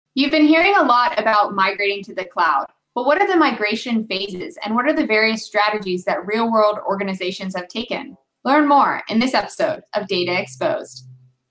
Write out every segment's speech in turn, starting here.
You've been hearing a lot about migrating to the cloud, but what are the migration phases and what are the various strategies that real-world organizations have taken? Learn more in this episode of Data Exposed.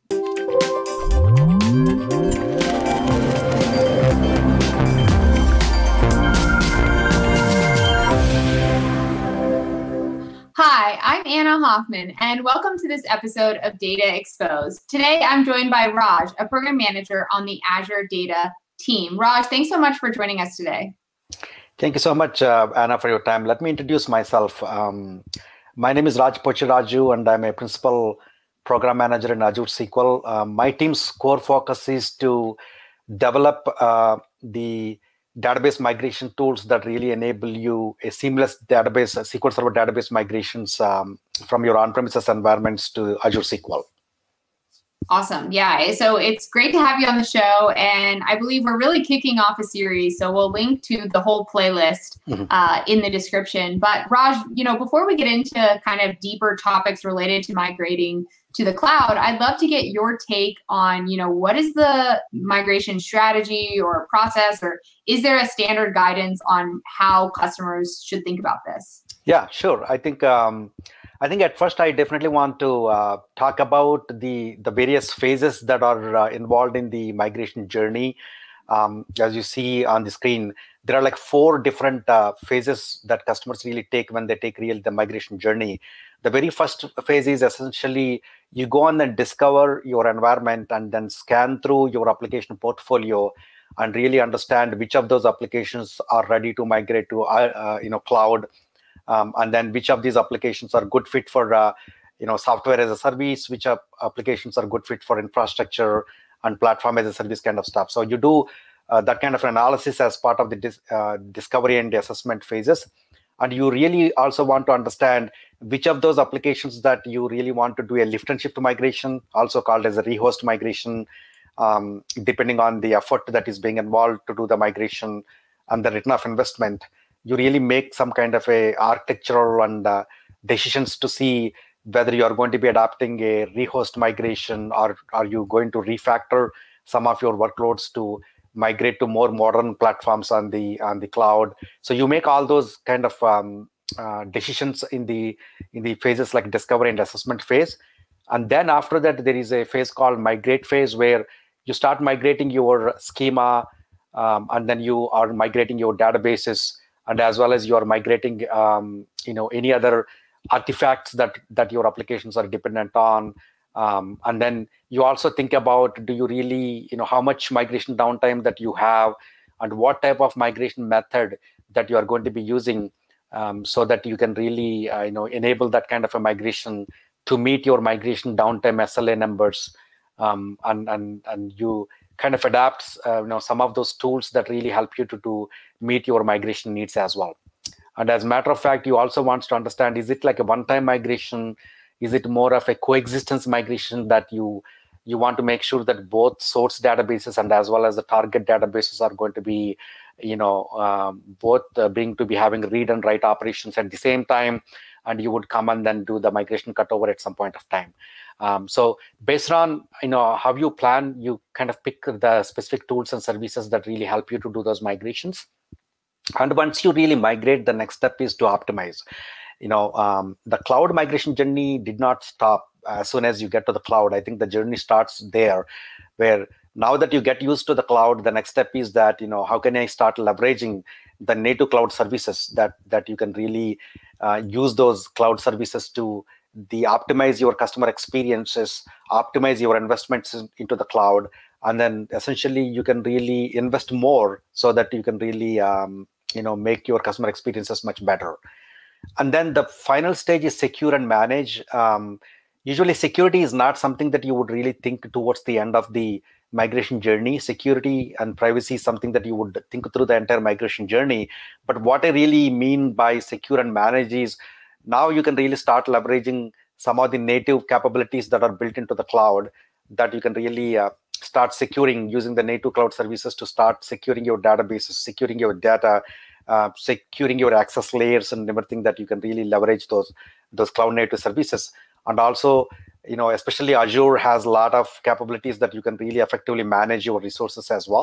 Hi, I'm Anna Hoffman, and welcome to this episode of Data Exposed. Today, I'm joined by Raj, a program manager on the Azure Data team. Raj, thanks so much for joining us today. Thank you so much, Anna, for your time. Let me introduce myself. My name is Raj Pochiraju, and I'm a principal program manager in Azure SQL. My team's core focus is to develop the database migration tools that really enable you a seamless database, SQL Server database migrations from your on-premises environments to Azure SQL. Awesome. Yeah. So it's great to have you on the show. And I believe we're really kicking off a series. So we'll link to the whole playlist in the description. But Raj, before we get into kind of deeper topics related to migrating to the cloud, I'd love to get your take on, what is the migration strategy or process, or is there a standard guidance on how customers should think about this? Yeah, sure. I think at first I definitely want to talk about the various phases that are involved in the migration journey. As you see on the screen, there are like 4 different phases that customers really take when they take the migration journey. The very first phase is essentially you go on and discover your environment and then scan through your application portfolio and really understand which of those applications are ready to migrate to cloud. And then which of these applications are good fit for software as a service, which applications are good fit for infrastructure and platform as a service kind of stuff. So you do that kind of analysis as part of the discovery and the assessment phases. And you really also want to understand which of those applications that you really want to do a lift and shift migration, also called as a rehost migration, depending on the effort that is being involved to do the migration and the return of investment. You really make some kind of a architectural and decisions to see whether you are going to be adopting a rehost migration or are you going to refactor some of your workloads to migrate to more modern platforms on the cloud. So you make all those kind of decisions in the phases like discovery and assessment phase. And then after that, there is a phase called migrate phase where you start migrating your schema and then you are migrating your databases, and as well as you are migrating, any other artifacts that your applications are dependent on. And then you also think about, do you really, how much migration downtime that you have and what type of migration method that you are going to be using so that you can really, enable that kind of a migration to meet your migration downtime SLA numbers. And you kind of adapts some of those tools that really help you to meet your migration needs as well. And as a matter of fact, you also want to understand, is it like a one-time migration? Is it more of a coexistence migration that you want to make sure that both source databases and as well as the target databases are going to be, both being to be having read and write operations at the same time, and you would come and then do the migration cutover at some point of time. So based on how you plan, you kind of pick the specific tools and services that really help you to do those migrations. And once you really migrate, the next step is to optimize. The cloud migration journey did not stop as soon as you get to the cloud. I think the journey starts there, where now that you get used to the cloud, the next step is that, how can I start leveraging the native cloud services that you can really use those cloud services to optimize your customer experiences, optimize your investments into the cloud, and then essentially you can really invest more so that you can really make your customer experiences much better. And then the final stage is secure and manage. Usually security is not something that you would really think towards the end of the migration journey. Security and privacy is something that you would think through the entire migration journey. But what I really mean by secure and manage is now you can really start leveraging some of the native capabilities that are built into the cloud that you can really start securing using the native cloud services to start securing your databases, securing your data, securing your access layers and everything that you can really leverage those cloud native services. And also, especially Azure has a lot of capabilities that you can really effectively manage your resources as well.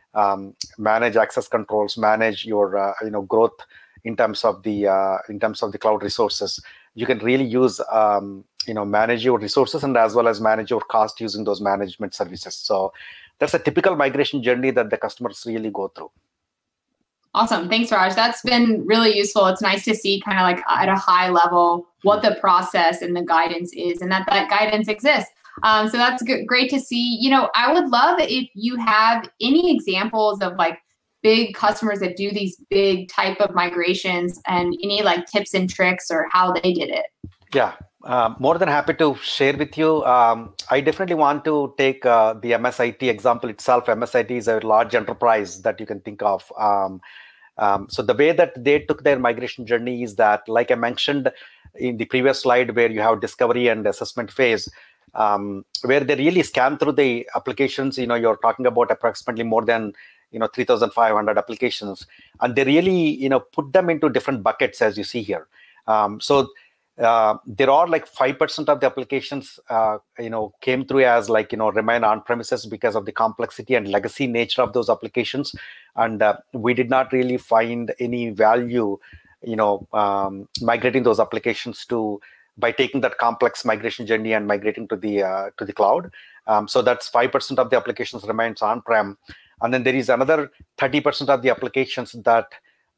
manage access controls, manage your growth in terms of the cloud resources. You can really use manage your resources and as well as manage your cost using those management services. So that's a typical migration journey that the customers really go through. Awesome. Thanks, Raj. That's been really useful. It's nice to see kind of like at a high level what the process and the guidance is, and that guidance exists. So that's great to see. I would love if you have any examples of like big customers that do these big type of migrations and any like tips and tricks or how they did it. Yeah, more than happy to share with you. I definitely want to take the MSIT example itself. MSIT is a large enterprise that you can think of. So the way that they took their migration journey is that, like I mentioned in the previous slide, where you have discovery and assessment phase, where they really scan through the applications. You're talking about approximately more than 3,500 applications, and they really put them into different buckets, as you see here. So there are like 5% of the applications came through as like remain on premises because of the complexity and legacy nature of those applications, and we did not really find any value migrating those applications by taking that complex migration journey and migrating to the cloud. So that's 5% of the applications remains on-prem, and then there is another 30% of the applications that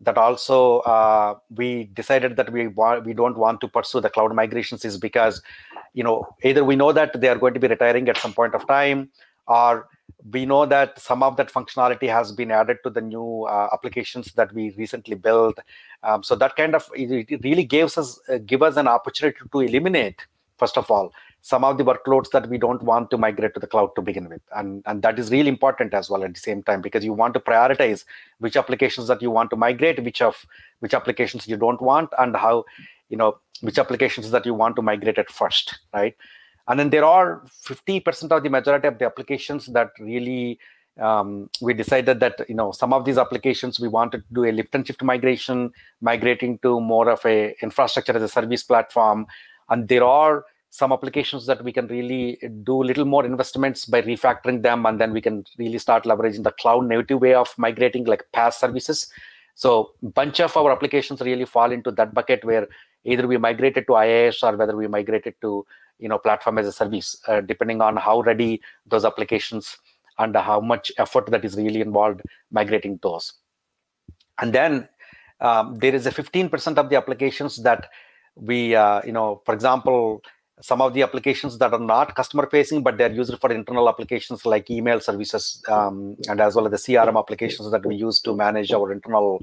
also we decided that we don't want to pursue the cloud migrations, is because either we know that they are going to be retiring at some point of time, or we know that some of that functionality has been added to the new applications that we recently built. So that kind of it really give us an opportunity to eliminate, first of all, some of the workloads that we don't want to migrate to the cloud to begin with, and that is really important as well at the same time, because you want to prioritize which applications that you want to migrate, which applications you don't want, and how which applications that you want to migrate at first, right? And then there are 50% of the majority of the applications that really we decided that some of these applications we wanted to do a lift and shift migration, migrating to more of a infrastructure as a service platform, and there are some applications that we can really do little more investments by refactoring them, and then we can really start leveraging the cloud native way of migrating, like PaaS services. So a bunch of our applications really fall into that bucket, where either we migrated to IaaS or whether we migrated to platform as a service, depending on how ready those applications and how much effort that is really involved migrating those. And then there is a 15% of the applications that we, for example, some of the applications that are not customer facing, but they're used for internal applications like email services, and as well as the CRM applications that we use to manage our internal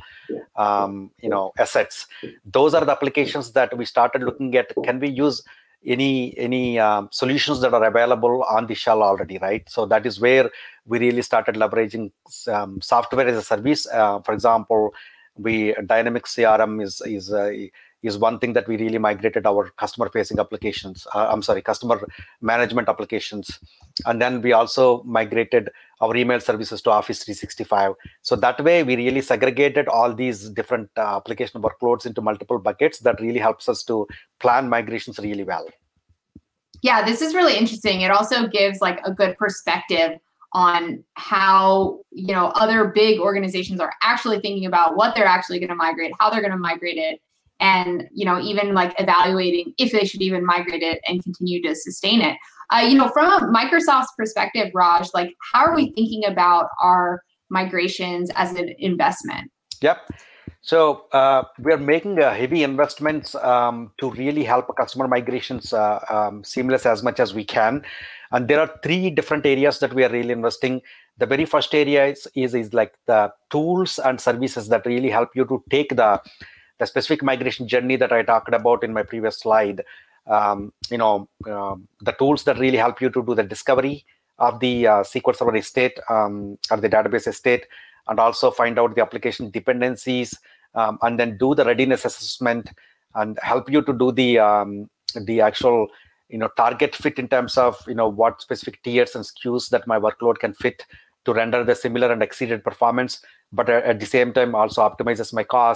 assets. Those are the applications that we started looking at. Can we use any solutions that are available on the shell already, right? So that is where we really started leveraging software as a service. For example, Dynamic CRM is one thing that we really migrated our customer-facing applications. Customer management applications, and then we also migrated our email services to Office 365. So that way, we really segregated all these different application workloads into multiple buckets. That really helps us to plan migrations really well. Yeah, this is really interesting. It also gives like a good perspective on how other big organizations are actually thinking about what they're actually going to migrate, how they're going to migrate it, and even like evaluating if they should even migrate it and continue to sustain it. From Microsoft's perspective, Raj, like how are we thinking about our migrations as an investment? Yep. So we are making heavy investments to really help customer migrations seamless as much as we can. And there are 3 different areas that we are really investing. The very first area is like the tools and services that really help you to take the specific migration journey that I talked about in my previous slide. The tools that really help you to do the discovery of the SQL Server estate or the database estate, and also find out the application dependencies, and then do the readiness assessment and help you to do the actual target fit in terms of what specific tiers and SKUs that my workload can fit to render the similar and exceeded performance, but at the same time also optimizes my cost.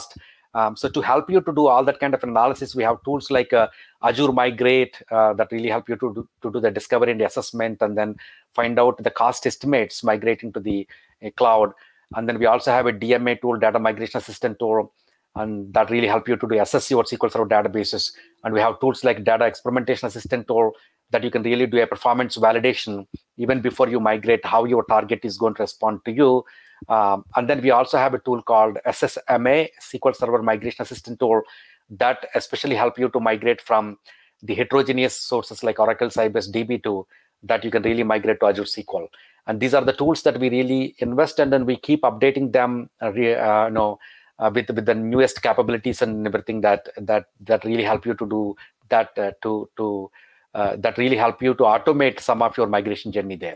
So to help you to do all that kind of analysis, we have tools like Azure Migrate that really help you to do the discovery and the assessment, and then find out the cost estimates migrating to the cloud. And then we also have a DMA tool, Data Migration Assistant tool, and that really help you to assess your SQL Server databases. And we have tools like Data Experimentation Assistant tool that you can really do a performance validation even before you migrate, how your target is going to respond to you. And then we also have a tool called SSMA, SQL Server Migration Assistant tool, that especially help you to migrate from the heterogeneous sources like Oracle, Sybase, DB2, that you can really migrate to Azure SQL. And these are the tools that we really invest in, and we keep updating them with the newest capabilities and everything that really help you to do that, that really help you to automate some of your migration journey there.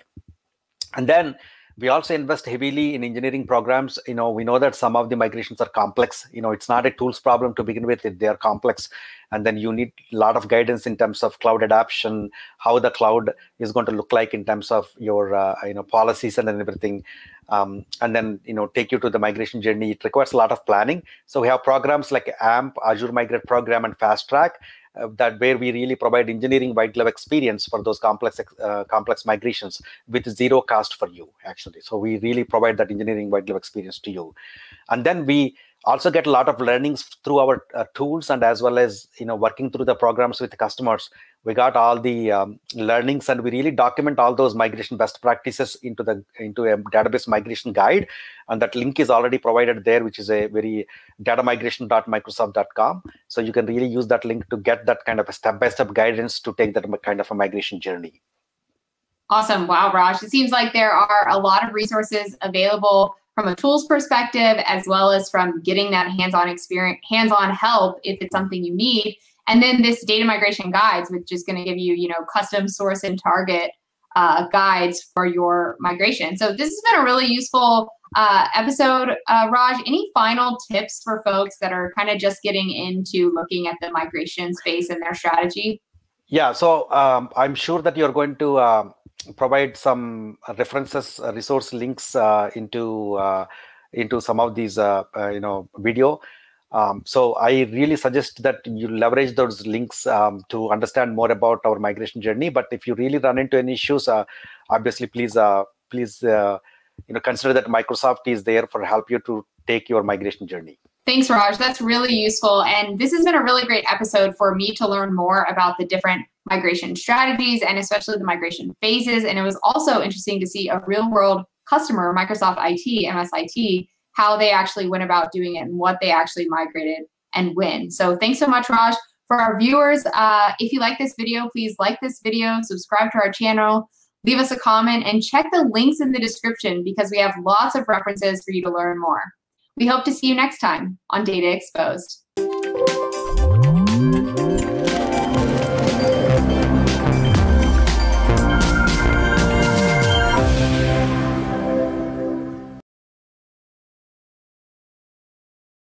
And then we also invest heavily in engineering programs. We know that some of the migrations are complex. It's not a tools problem to begin with. They are complex. And then you need a lot of guidance in terms of cloud adoption, how the cloud is going to look like in terms of your policies and everything. And then take you to the migration journey. It requires a lot of planning. So we have programs like AMP, Azure Migrate Program, and Fast Track, that where we really provide engineering white glove experience for those complex migrations with zero cost for you, actually. So we really provide that engineering white glove experience to you. And then we also get a lot of learnings through our tools, and as well as working through the programs with the customers. We got all the learnings, and we really document all those migration best practices into a database migration guide, and that link is already provided there, which is a very datamigration.microsoft.com. So you can really use that link to get that kind of a step-by-step guidance to take that kind of a migration journey. Awesome. Wow, Raj. It seems like there are a lot of resources available from a tools perspective, as well as from getting that hands-on experience, hands-on help if it's something you need. And then this data migration guides, which is going to give you, custom source and target guides for your migration. So this has been a really useful episode. Raj, any final tips for folks that are kind of just getting into looking at the migration space and their strategy? Yeah, so I'm sure that you're going to provide some references, resource links into some of these video. So I really suggest that you leverage those links to understand more about our migration journey. But if you really run into any issues, obviously please consider that Microsoft is there for help you to take your migration journey. Thanks, Raj. That's really useful. And this has been a really great episode for me to learn more about the different migration strategies and especially the migration phases. And it was also interesting to see a real world customer, Microsoft IT, MSIT, how they actually went about doing it and what they actually migrated and when. So thanks so much, Raj. For our viewers, if you like this video, please like this video, subscribe to our channel, leave us a comment, and check the links in the description because we have lots of references for you to learn more. We hope to see you next time on Data Exposed.